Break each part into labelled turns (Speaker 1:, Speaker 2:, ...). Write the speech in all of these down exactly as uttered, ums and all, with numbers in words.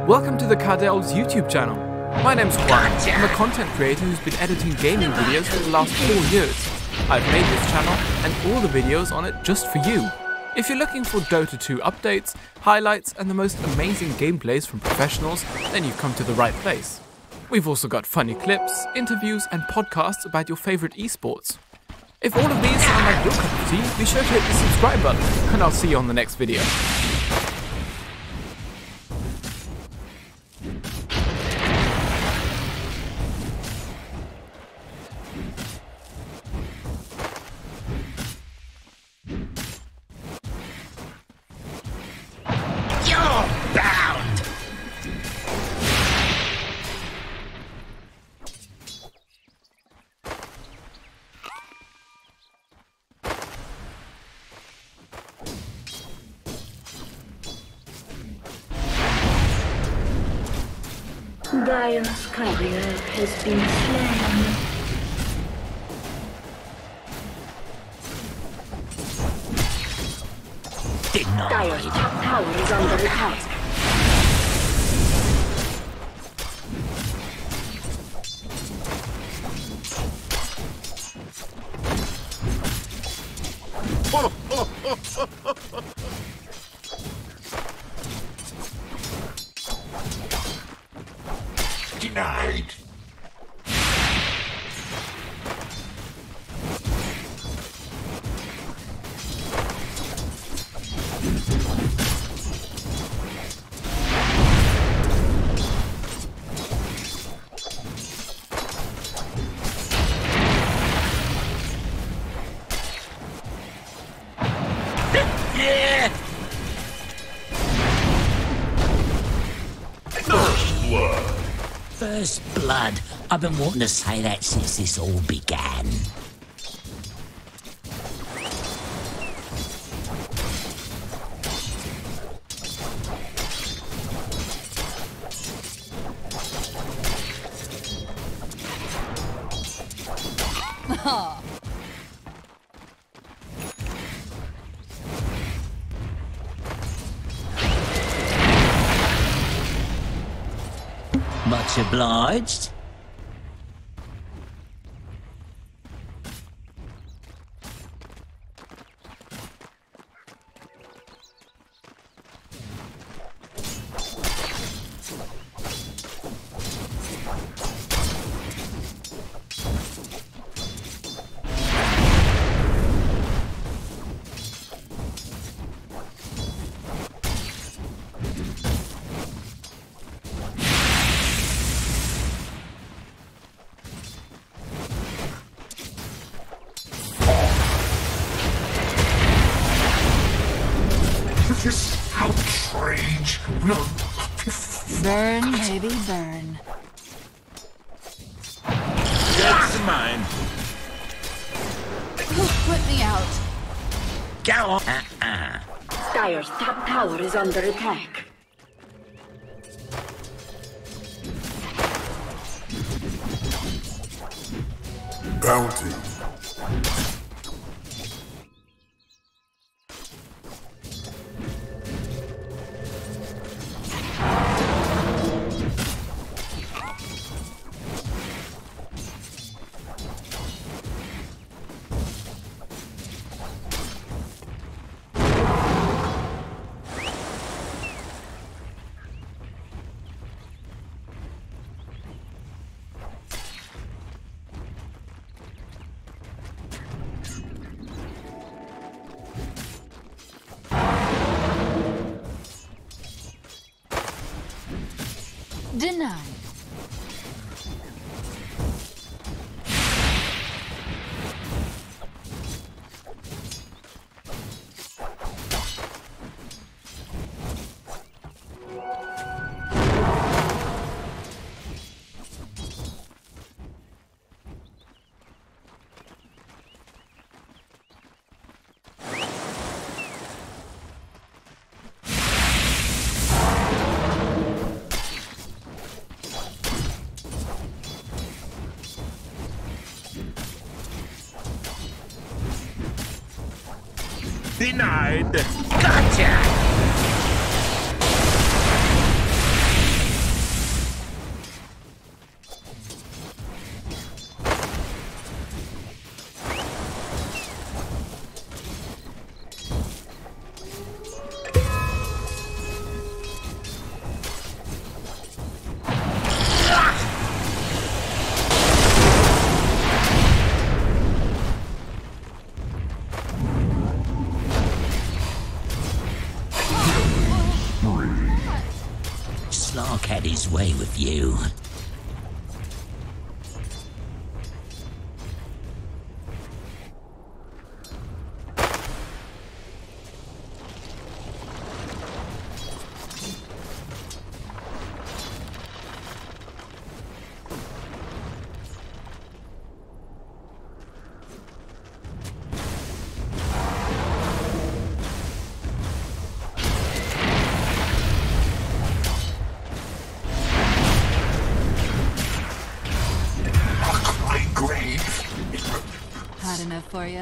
Speaker 1: Welcome to the T I twelve's YouTube channel. My name's Juan. I'm a content creator who's been editing gaming videos for the last four years. I've made this channel and all the videos on it just for you. If you're looking for Dota two updates, highlights and the most amazing gameplays from professionals, then you've come to the right place. We've also got funny clips, interviews and podcasts about your favorite esports. If all of these sound like your cup of tea, be sure to hit the subscribe button and I'll see you on the next video.
Speaker 2: Dire's courier has been slain.
Speaker 3: Denied.
Speaker 2: Dire's top tower is under attack.
Speaker 3: Denied. Yeah. First blood. First blood. I've been wanting to say that since this all began. Much obliged. This outrage will
Speaker 4: Burn, baby, burn.
Speaker 3: That's mine.
Speaker 4: Who put me out?
Speaker 3: Go on. Uh-uh.
Speaker 2: Dire's top tower is under attack.
Speaker 5: Bounty.
Speaker 4: Denied.
Speaker 3: Denied. Gotcha. Slark had his way with you.
Speaker 4: Hot enough for you?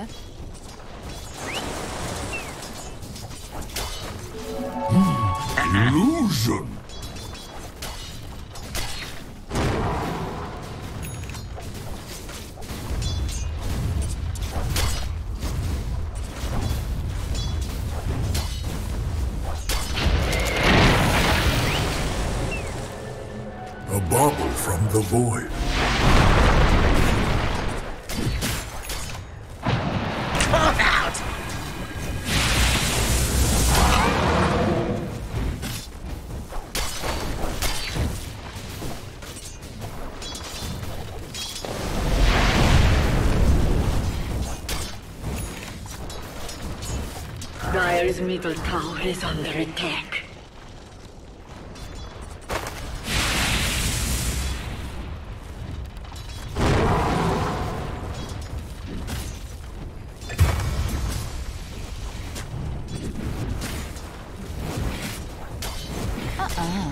Speaker 5: Illusion. A bauble from the void.
Speaker 3: Come out!
Speaker 2: Dire's middle tower is under attack.
Speaker 4: Uh-uh.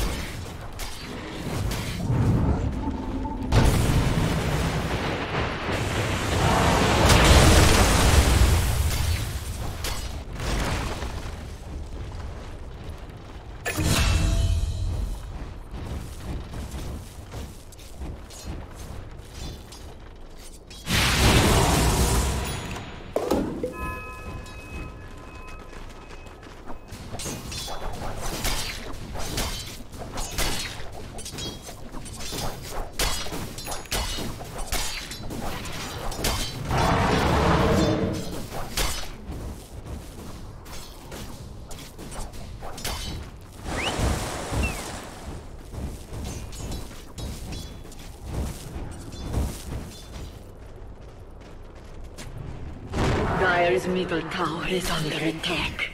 Speaker 2: Dire's middle tower is under attack.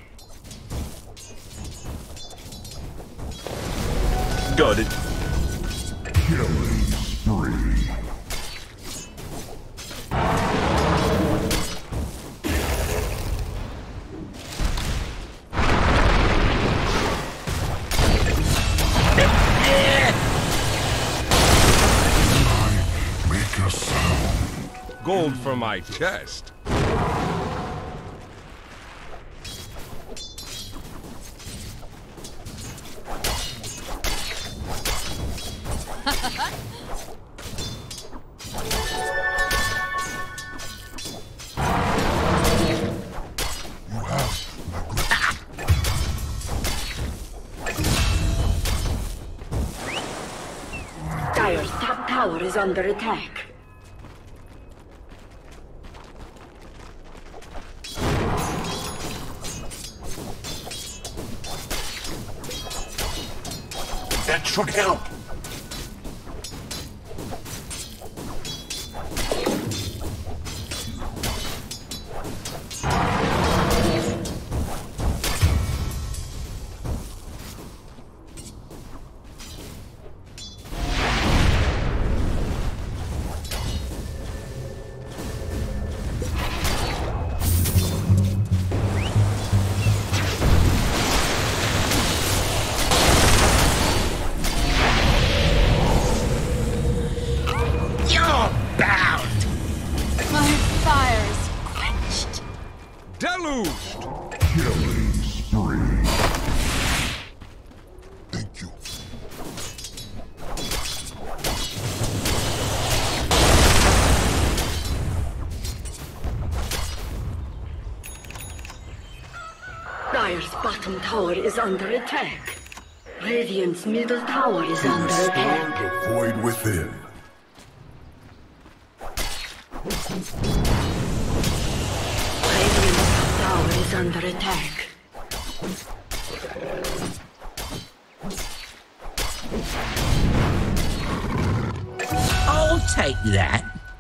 Speaker 6: Got it.
Speaker 5: Killing spree. I make a sound.
Speaker 6: Gold for my chest.
Speaker 5: You have
Speaker 2: Dire's top tower is under attack.
Speaker 5: that should help.
Speaker 6: Deluged!
Speaker 5: Killing spree. Thank you.
Speaker 2: Dire's bottom tower is under attack. Radiant's middle tower is under attack.
Speaker 5: Restore the void within.
Speaker 2: Radiant's top tower is under attack.
Speaker 3: take that.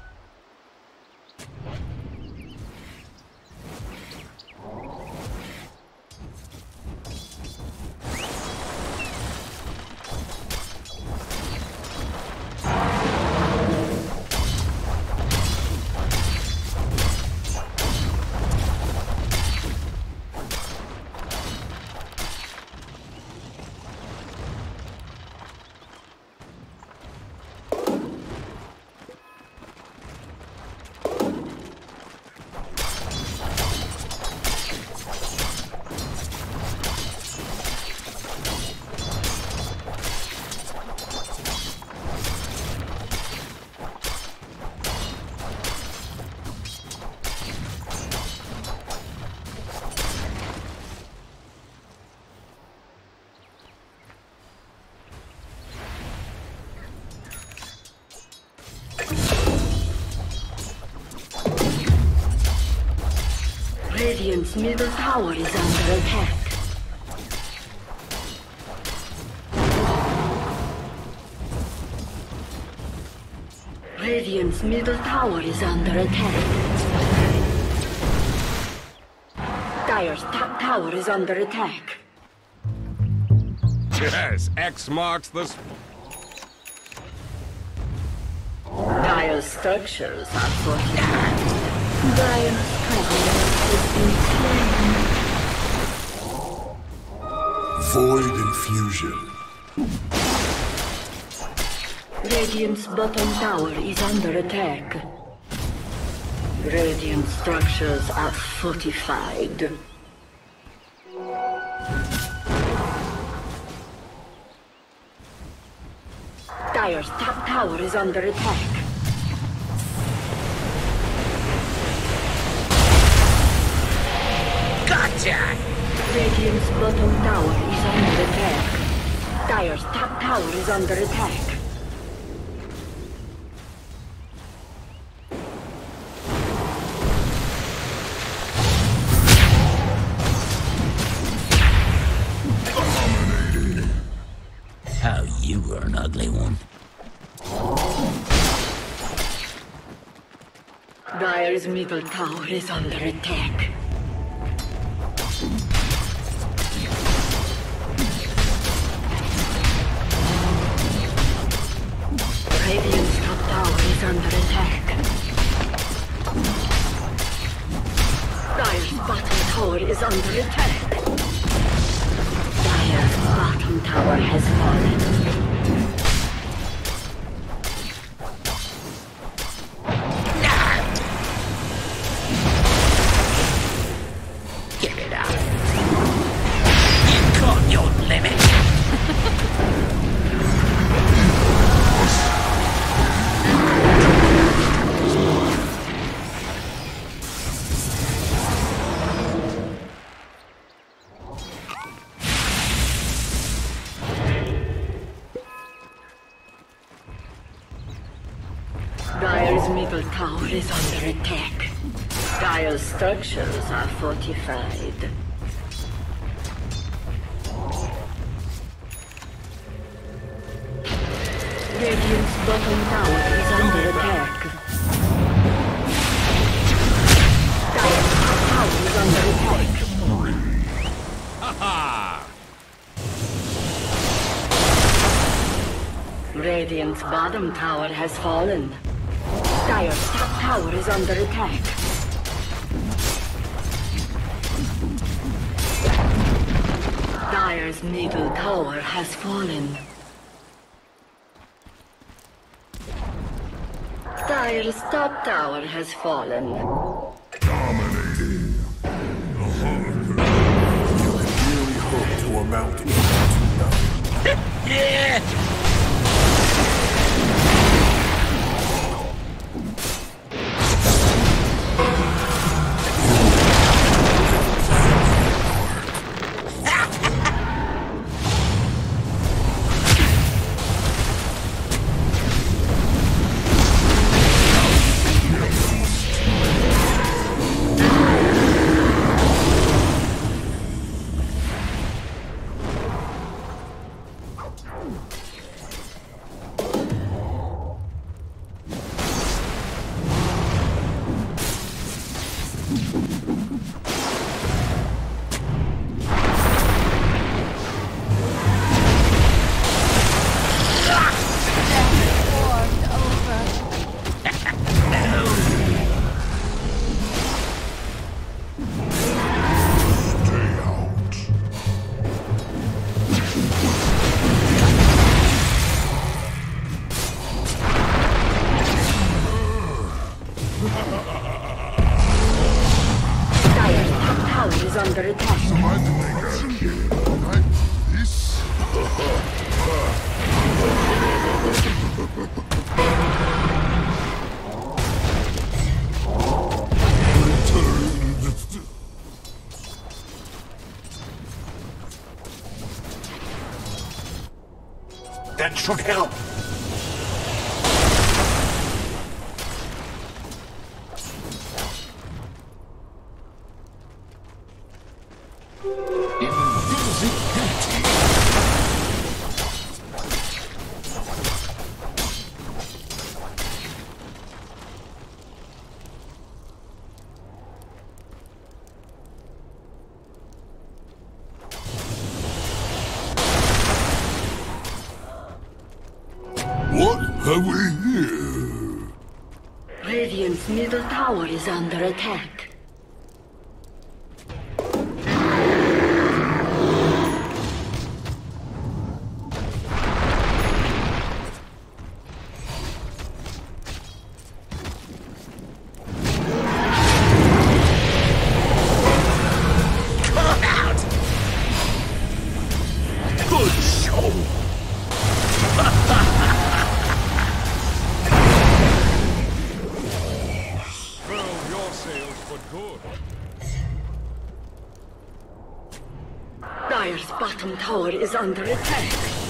Speaker 2: Radiant's middle tower is under attack. Radiant's middle tower is under attack. Dire's top tower is under attack.
Speaker 6: Yes, X marks the spot.
Speaker 2: Dire's structures are fortified. Dire's tower has been slain.
Speaker 5: Void infusion.
Speaker 2: Radiant's bottom tower is under attack. Radiant structures are fortified. Dire's top tower is under attack.
Speaker 3: Gotcha!
Speaker 2: Radiant's bottom tower is under attack. Dire's top tower is under attack.
Speaker 3: Oh, you were an ugly one.
Speaker 2: Dire's middle tower is under attack. Radiant's top tower is under attack. Dire's bottom tower is under attack. Dire's bottom tower has fallen.
Speaker 3: Give it up. You've got your limit. Dire's middle tower is under attack. Dire's structures are fortified. Radiant's bottom tower is under attack. Dire's top tower is under attack.
Speaker 6: Ha
Speaker 2: Radiant's bottom tower has fallen. Dire's top tower is under attack. Dire's middle tower has fallen. Dire's top tower has fallen.
Speaker 5: Dominating. You can really hope to amount to nothing.
Speaker 3: Yeah!
Speaker 5: That should help. What have we here?
Speaker 2: Radiant's middle tower is under attack. Dire's bottom tower is under attack.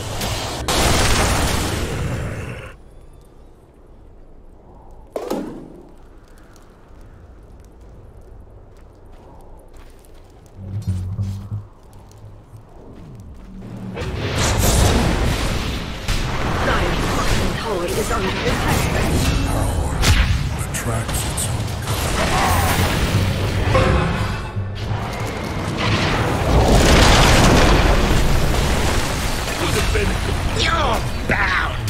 Speaker 2: Dire's bottom tower is under attack.
Speaker 5: Power attracts its own
Speaker 3: You're bound!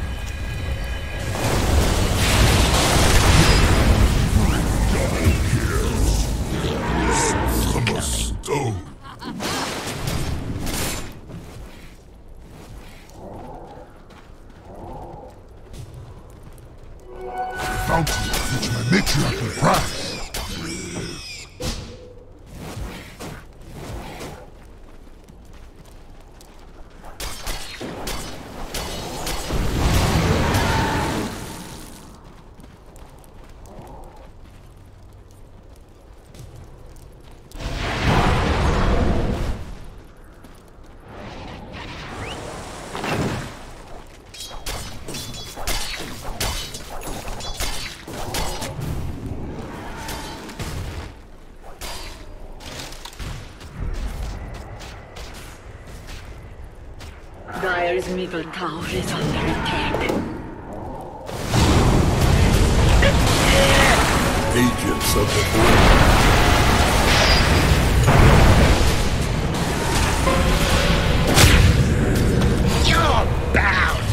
Speaker 5: from a stone. Fountain which my matriarchal prize.
Speaker 2: Dire's middle tower is under attack.
Speaker 5: Agents of the void.
Speaker 3: You're bound!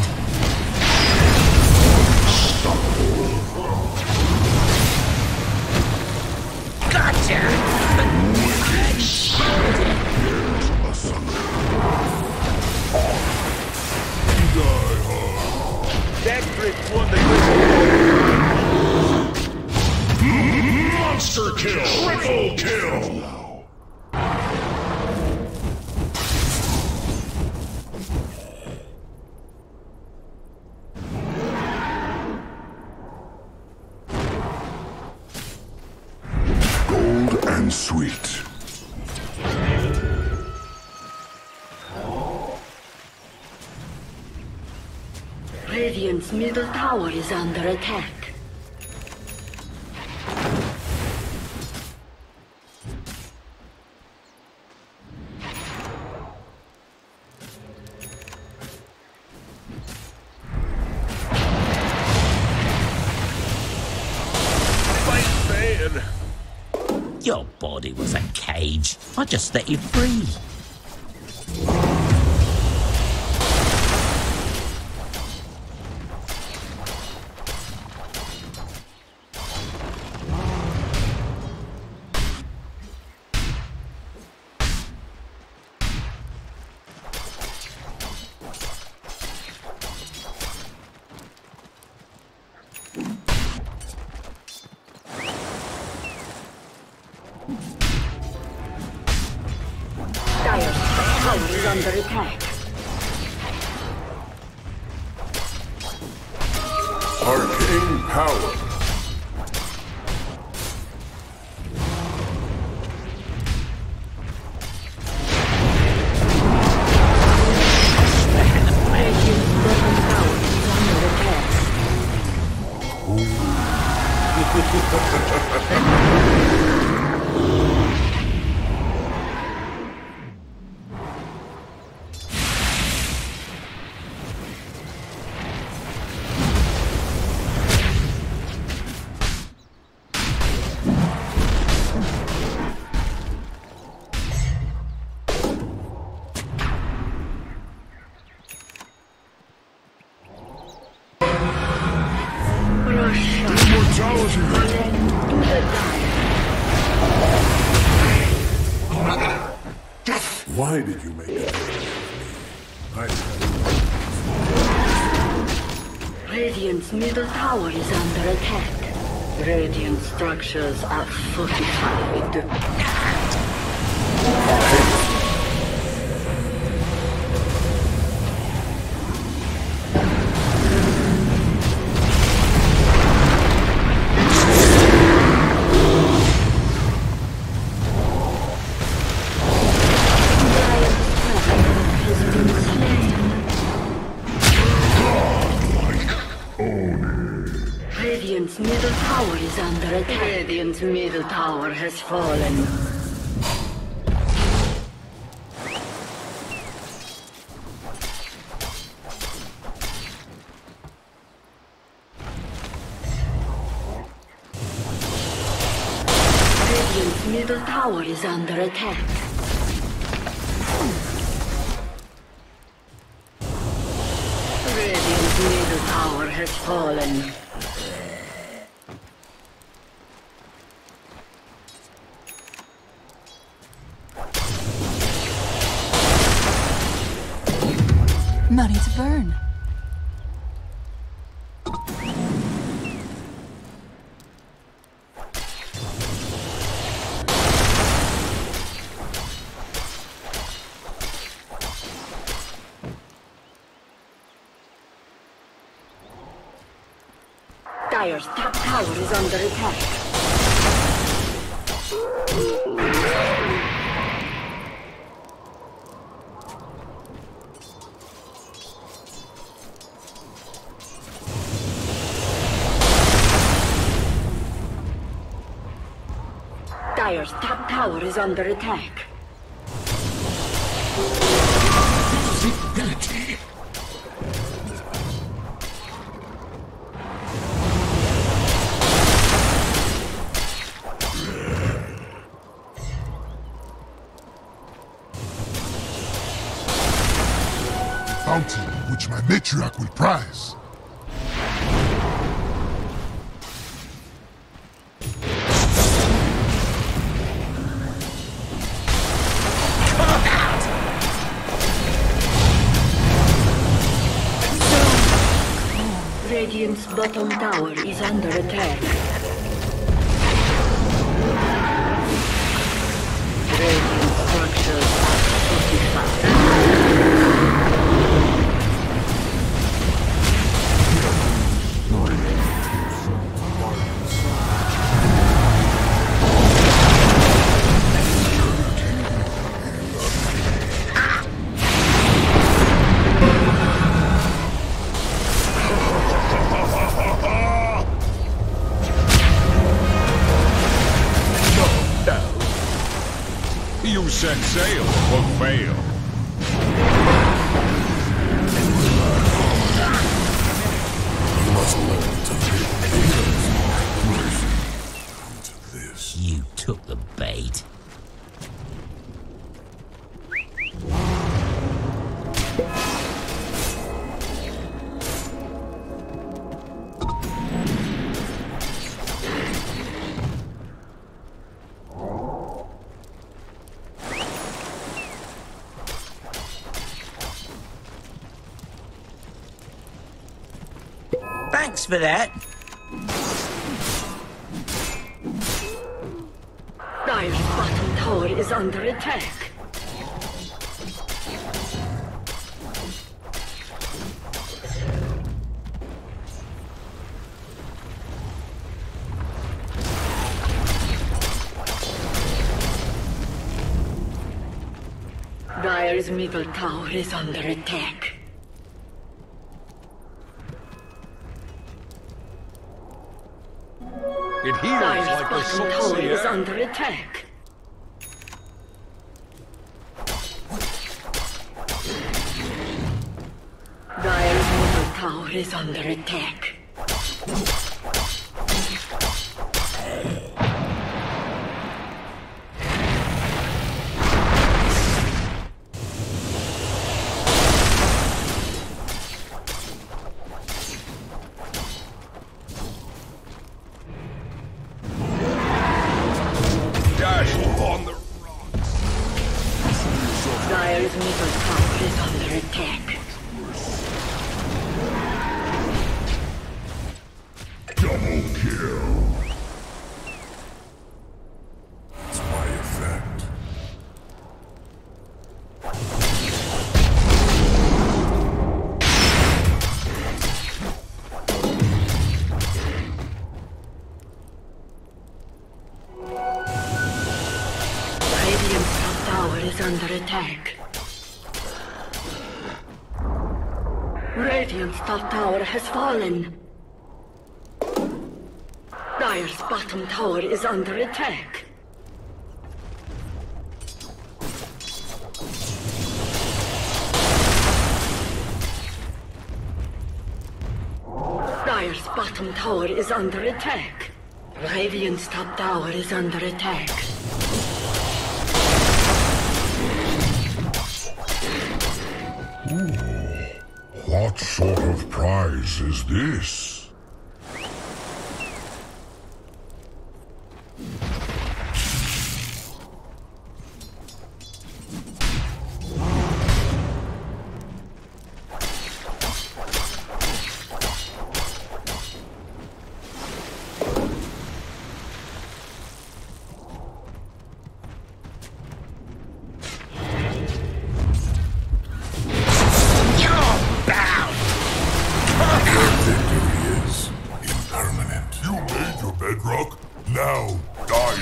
Speaker 3: Gotcha! But
Speaker 5: A summoner. Die hard.
Speaker 6: That trick won the
Speaker 5: Monster kill! Triple kill! Gold and sweet.
Speaker 2: Radiant's middle tower is under attack.
Speaker 3: your body was a cage. I just let you free.
Speaker 2: Under attack.
Speaker 5: Arcane power.
Speaker 2: Radiant's
Speaker 5: Why did you make it? I
Speaker 2: Radiant's middle tower is under attack. Radiant structures are fortified. Radiant's middle tower is under attack. Radiant's middle tower has fallen. Radiant's middle tower is under attack. Radiant's middle tower has fallen.
Speaker 4: Money to burn.
Speaker 2: Dire's top tower is under attack. Dire's top tower is under attack.
Speaker 3: Visibility.
Speaker 5: bounty which my matriarch will prize.
Speaker 2: Radiant's bottom tower is under attack. Radiant structures are fortified.
Speaker 6: You set sail or fail.
Speaker 5: You must learn to live to this.
Speaker 3: You took the bait. Thanks for that.
Speaker 2: Dire's bottom tower is under attack. Dire's middle tower is under attack.
Speaker 6: It heals
Speaker 2: Dire's
Speaker 6: like the
Speaker 2: bottom
Speaker 6: salt
Speaker 2: tower
Speaker 6: sea
Speaker 2: is
Speaker 6: air.
Speaker 2: under attack. Dire's middle tower is under attack. Radiant's top tower has fallen. Dire's bottom tower is under attack. Dire's bottom tower is under attack. Radiant's top tower is under attack.
Speaker 5: What sort of prize is this?
Speaker 7: Bedrock, now die.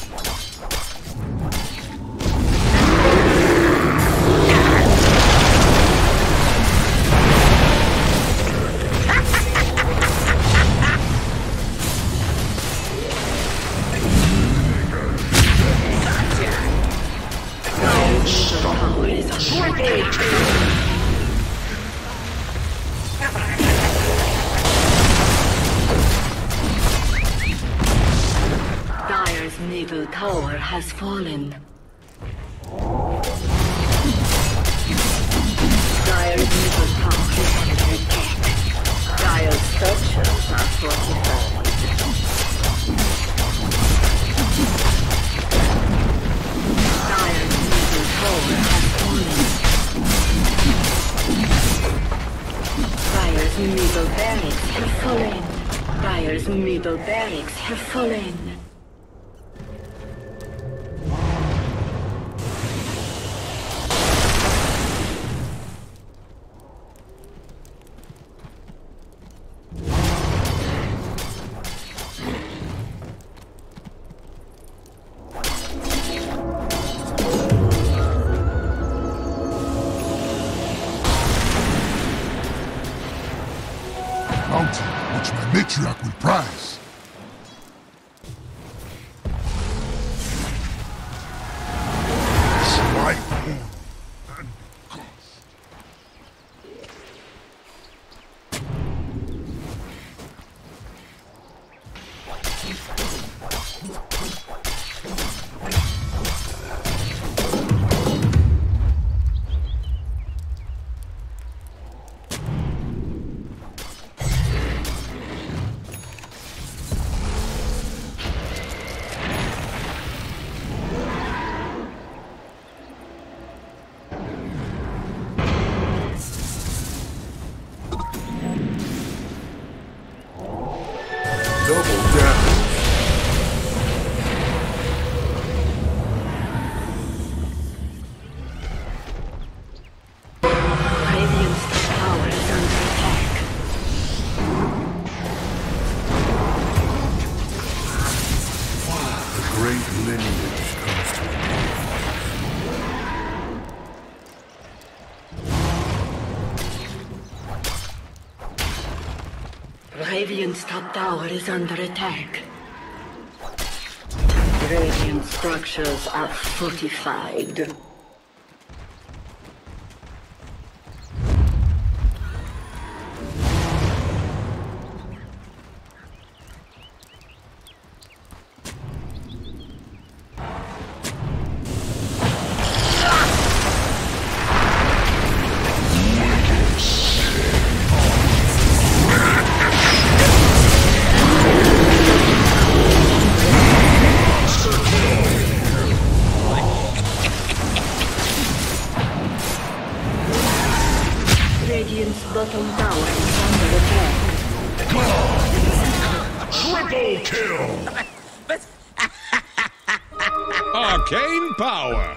Speaker 2: Dire's middle tower has fallen. Dire's middle tower is under attack. Dire's structures are fortified. Dire's middle tower has fallen. Dire's middle barracks have fallen. Dire's middle barracks have fallen.
Speaker 7: Mountain, which my matriarch will prize. Slight wound and cost.
Speaker 5: Double damage.
Speaker 2: Radiant's tower is under attack.
Speaker 5: The great lineage comes to an
Speaker 2: Radiant's top tower is under attack. Radiant structures are fortified. Radiant's bottom tower is under attack.
Speaker 7: Triple kill!
Speaker 6: Arcane power!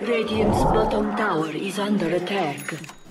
Speaker 2: Radiant's bottom tower is under attack.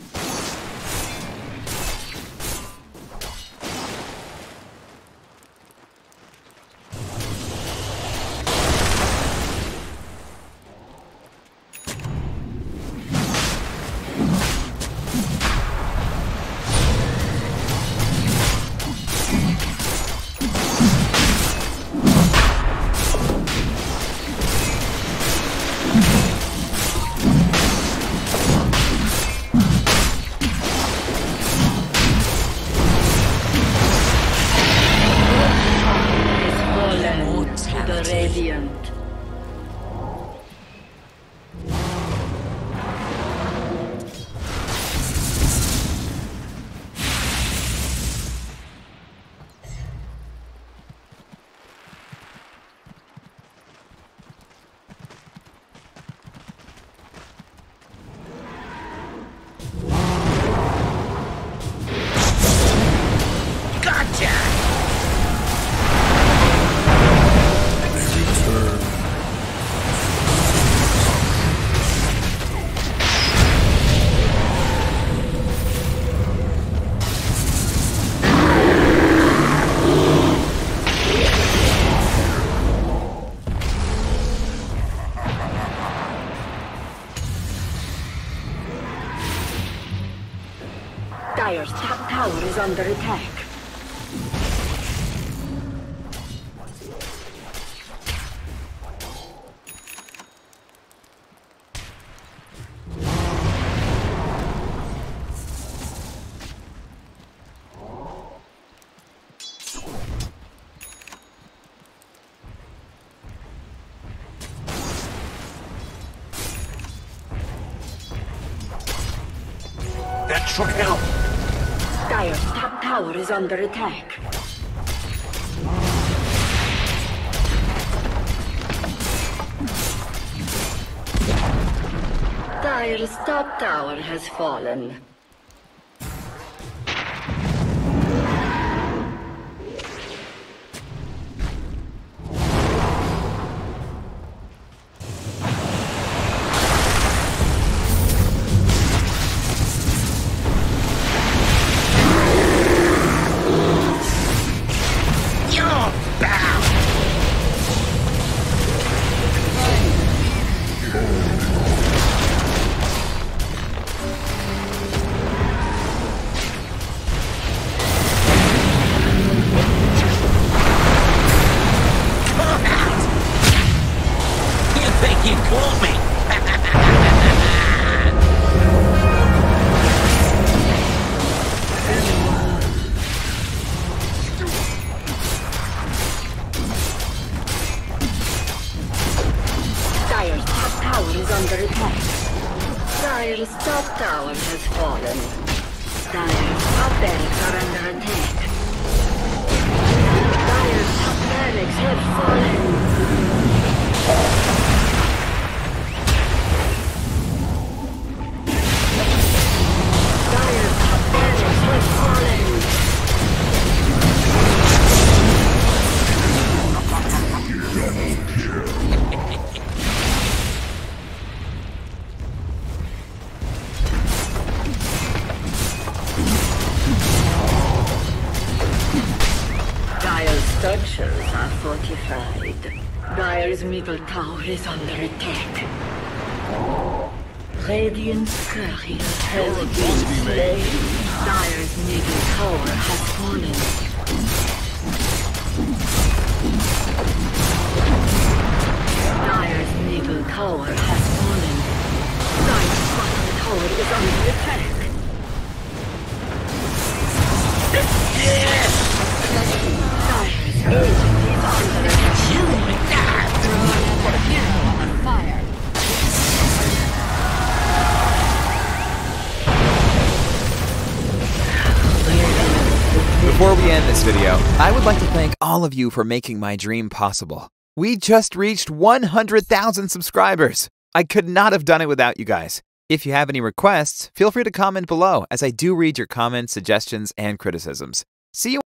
Speaker 2: Radiant. Dire's top tower is under attack.
Speaker 7: That should help.
Speaker 2: Dire's top tower is under attack. Dire's top tower has fallen.
Speaker 3: You caught me!
Speaker 2: Dire's top tower is under attack. Dire's top tower has fallen. Dire's top barracks are under attack. Dire's top barracks have fallen. Structures are fortified. Dire's middle tower is under attack. Radiant's courier has been slain. Dire's middle tower has fallen. Dire's middle tower has fallen. Dire's bottom tower is under attack.
Speaker 8: Before we end this video, I would like to thank all of you for making my dream possible. We just reached one hundred thousand subscribers. I could not have done it without you guys. If you have any requests, feel free to comment below, as I do read your comments, suggestions, and criticisms. See you